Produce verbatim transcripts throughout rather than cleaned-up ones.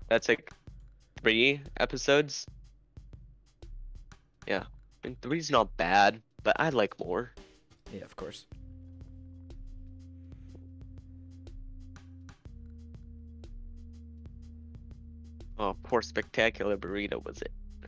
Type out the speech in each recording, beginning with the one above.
That's like three episodes. Yeah, I mean three's not bad, but I like more. Yeah, of course. Oh, poor Spectacular Burrito was it?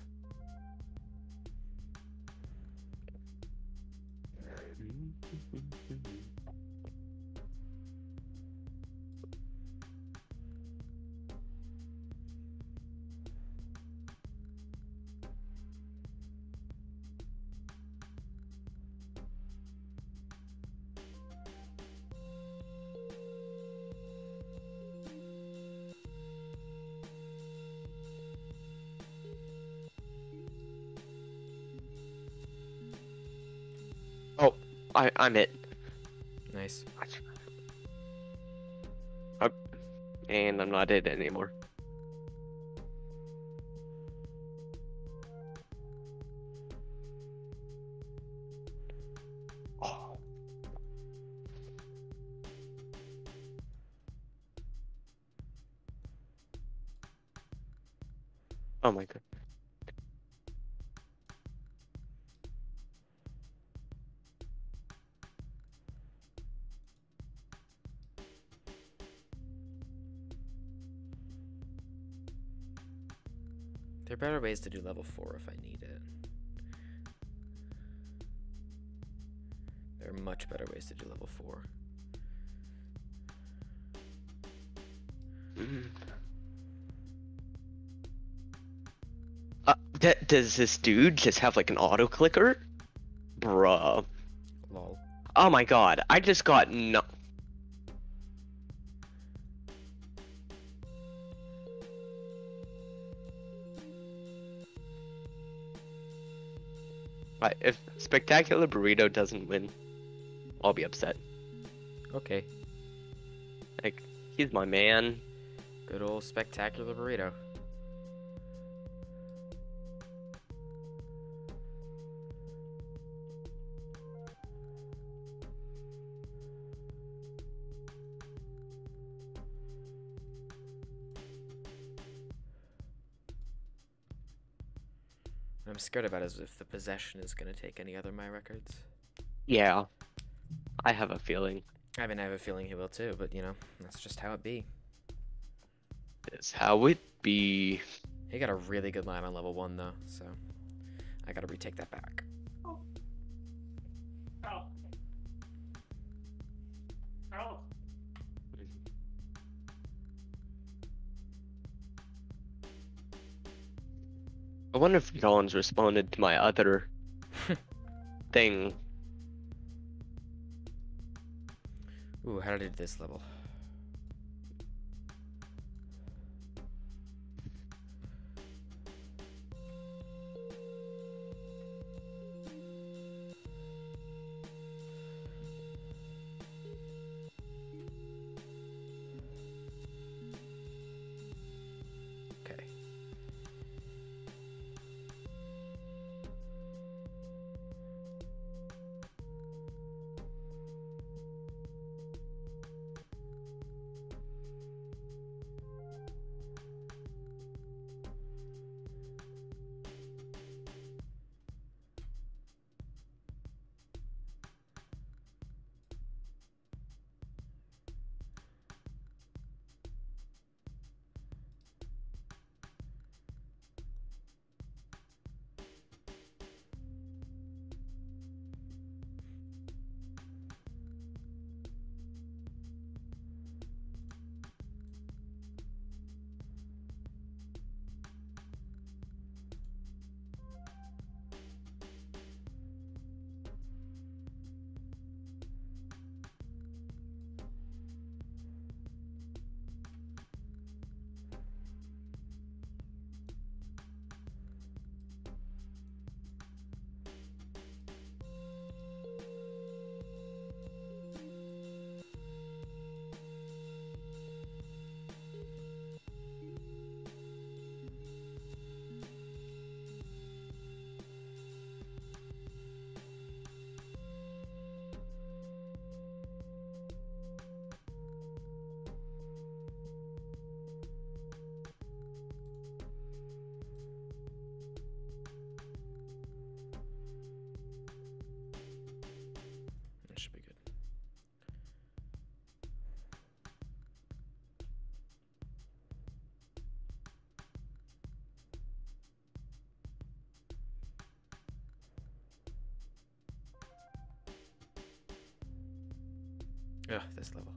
Oh, I I'm it. Nice. Oh, and I'm not it anymore. Oh. Oh my god. There are better ways to do level four if I need it. There are much better ways to do level four. Mm. Uh, d does this dude just have like an auto clicker? Bruh. Lol. Oh my god, I just got no. Right, if Spectacular Burrito doesn't win, I'll be upset. Okay. Like, he's my man. Good old Spectacular Burrito. What I'm scared about is if the possession is going to take any other my records. Yeah, I have a feeling. I mean, I have a feeling he will too, but you know, that's just how it be. It's how it be. He got a really good line on level one though, so I gotta retake that back. Oh. Oh. Oh. I wonder if John's responded to my other thing. Ooh, how did I do this level? Okay. Ugh, this level.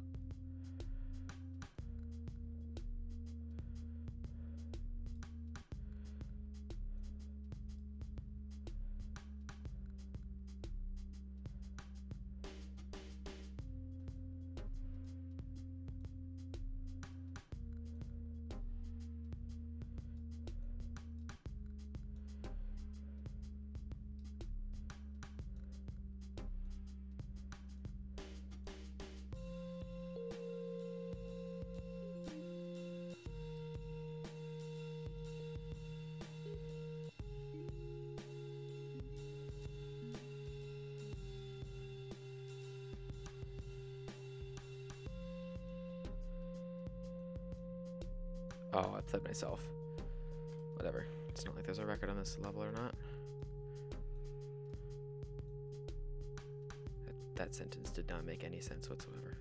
Oh, I played myself. Whatever. It's not like there's a record on this level or not. That, that sentence did not make any sense whatsoever.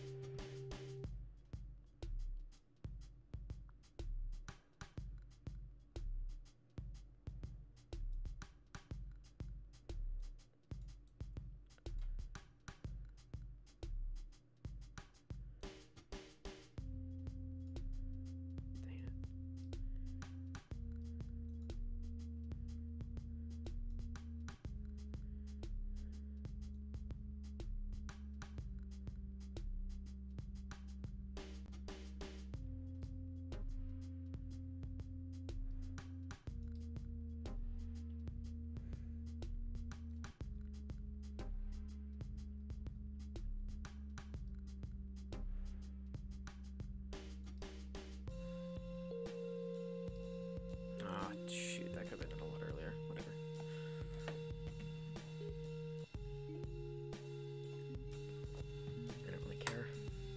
Shoot, that could have been a lot earlier. Whatever. I don't really care.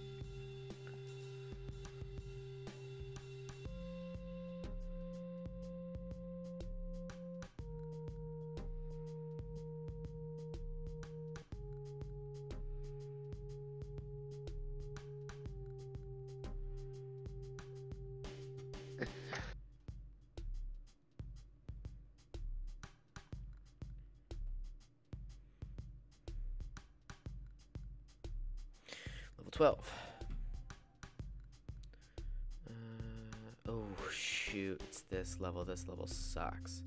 Level twelve. Uh, oh, shoot. It's this level. This level sucks.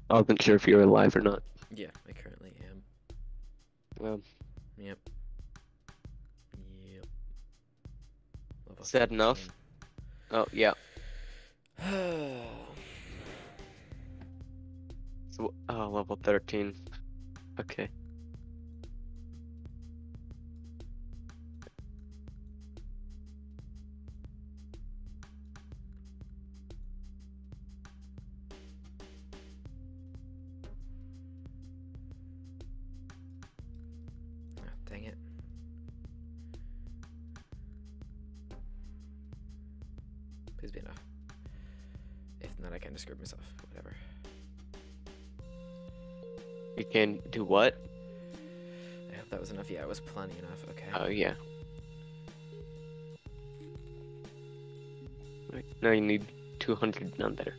I wasn't sure if you were alive or not. Yeah, I currently am. Um, Yep. Yep. Level Is that enough? Oh, yeah. thirteen. So, oh, level thirteen. Okay. Oh, dang it. Please be enough. If not, I kind of screwed myself. Whatever. You can do what? I hope that was enough. Yeah, it was plenty enough. Okay. Oh, yeah. Right, now you need two hundred down there.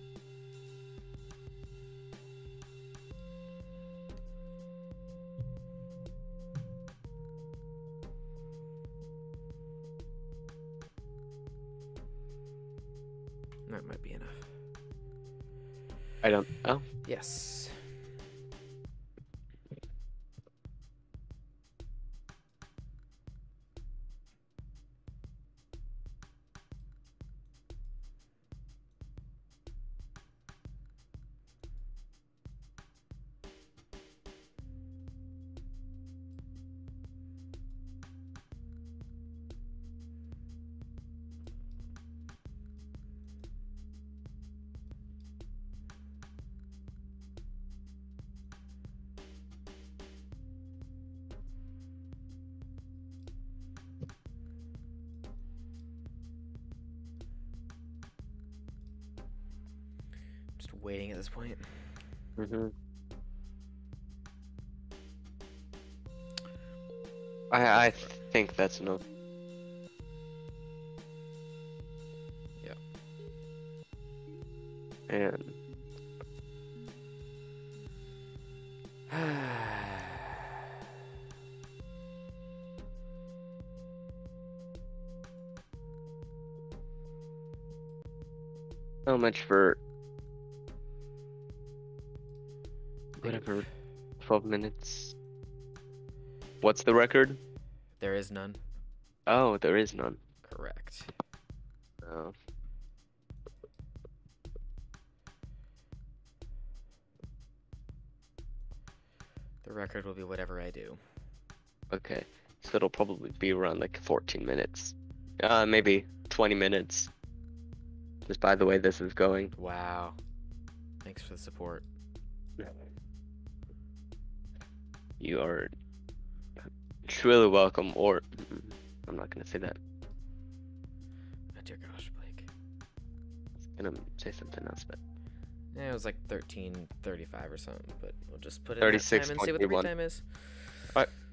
That might be enough. I don't. Oh, Yes. Just waiting at this point. mm-hmm. I I think that's enough. Yeah. And how much for whatever twelve minutes? What's the record? There is none. Oh, there is none. Correct. Oh. The record will be whatever I do. Okay. So it'll probably be around like fourteen minutes. Uh, maybe twenty minutes. Just by the way this is going. Wow. Thanks for the support. You are truly welcome, or mm, I'm not gonna say that. Oh dear gosh, Blake. I'm gonna say something else, but Yeah, it was like thirteen thirty-five or something, but we'll just put it in that thirty-six time and see what the point three one. read time is. Alright.